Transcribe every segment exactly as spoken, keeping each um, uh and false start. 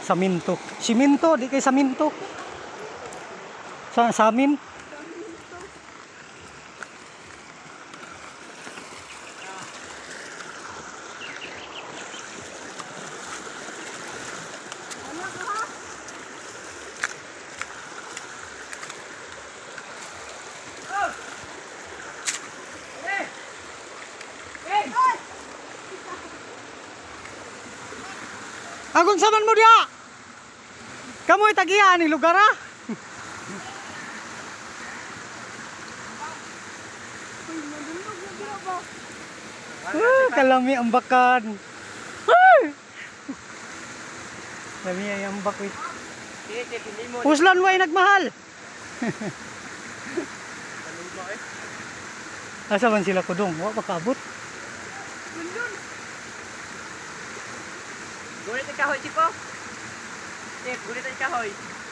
Saminto. Siminto, di kay saminto. Sa samin. Agung saman mo dia. Kamu tagihan ni lugar ah. Uh, kalami ang bakan. Kalami ang ambak wait. Uslan mo ay nagmahal. Asa man sila kudong? Wa makaabot. Gulit ang kahoy, Chico. Chip, gulit ang kahoy.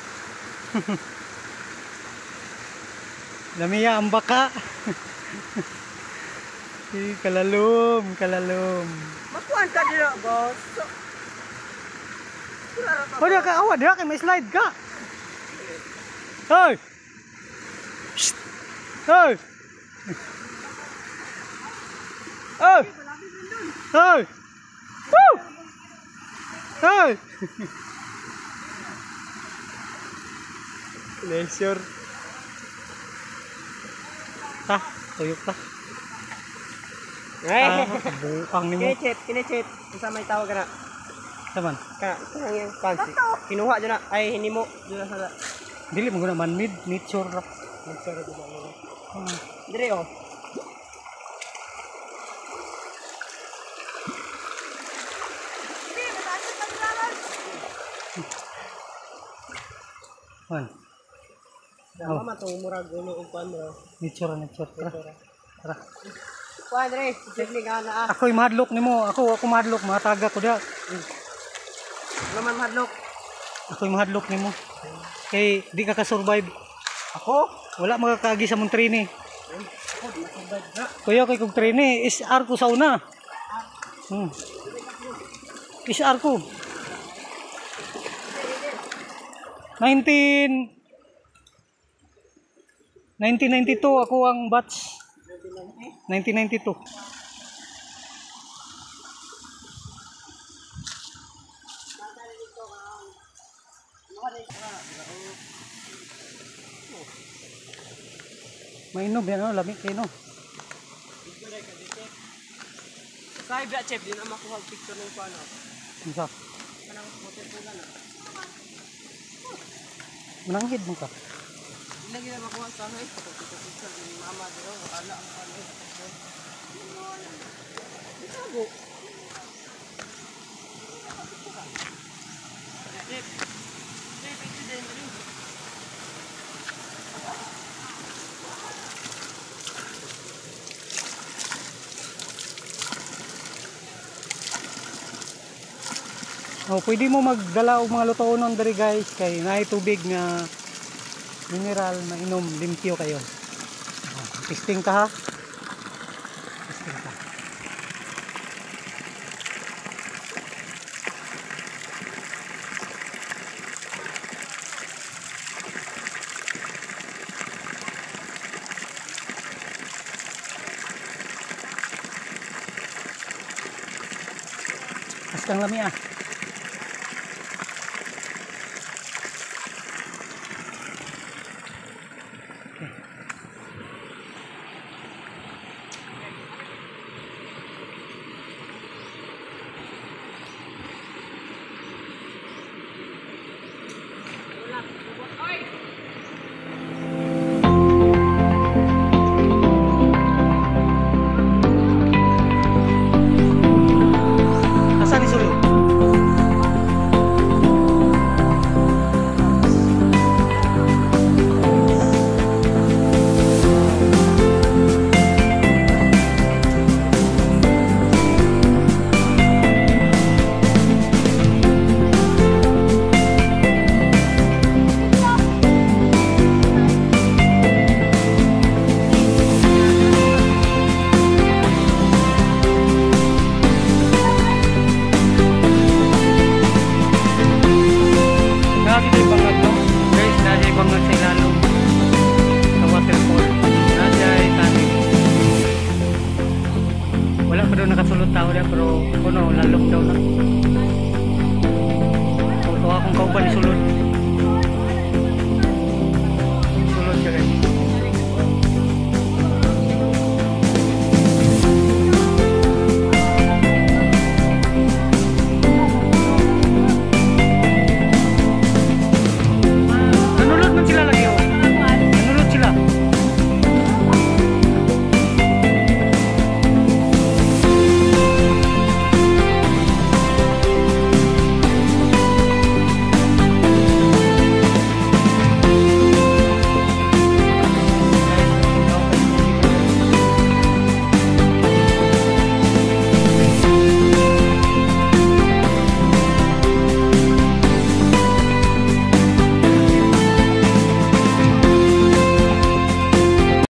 Lamiya ang baka. Eh, kalalom, kalalom. Makuhan ka dito, boss. Oh, dia ka awad, dia kay may slide ka. Hoy. Shh. Hoy. Hoy. Hoy. Woo! Hoy. Leisure. Ta, tuyok ta. Ay, buang ni mo. kine-chip, kine-chip. Isa may tawag ka na. Saman. Ka, ito lang yung fancy. Kinuha dyan na. Ay, hindi mo. Dyan na sa... Dili mo guna man mid nature ra. Nature dyan na. Hmm. Dire, oh. Man. Dama matong murag ulo og pan mo. Nature nature. Tara. Tara. Kuan dire, technique ana ah. Ako'y mahadlok nimo. Ako ako mahadlok, mataga ko dia. Naman mahadlok. Ako'y mahadlok nimo. Kay di ka ka-survive. Ako? Wala makakaagi sa mong trini. Kuya kay kog trini is R ko sa una. Hmm. Is R ko. nineteen nineteen ninety-two ako ang batch. nineteen ninety-two. Mainom yan, no? Lamig kayo, no? Sa ibya, chef, di na makuha ang picture ng paano. Ano sa? Kanang motor pula na. Mananghid mo ka. Hindi na gina makuha sa ano eh. Picture ng mama dito. Ala ang paano eh. Itago. Chef. Chef, ito din rin. Oh, pwede mo magdala og mga lutoon diri guys kay naay tubig nga mineral mainom limpyo kayo. Oh, testing ka ha. Testing ka. Astang lami ah. Asan ni Sulyo? pero kuno lalom daw na. So, tuwa akong kauban ni sulod.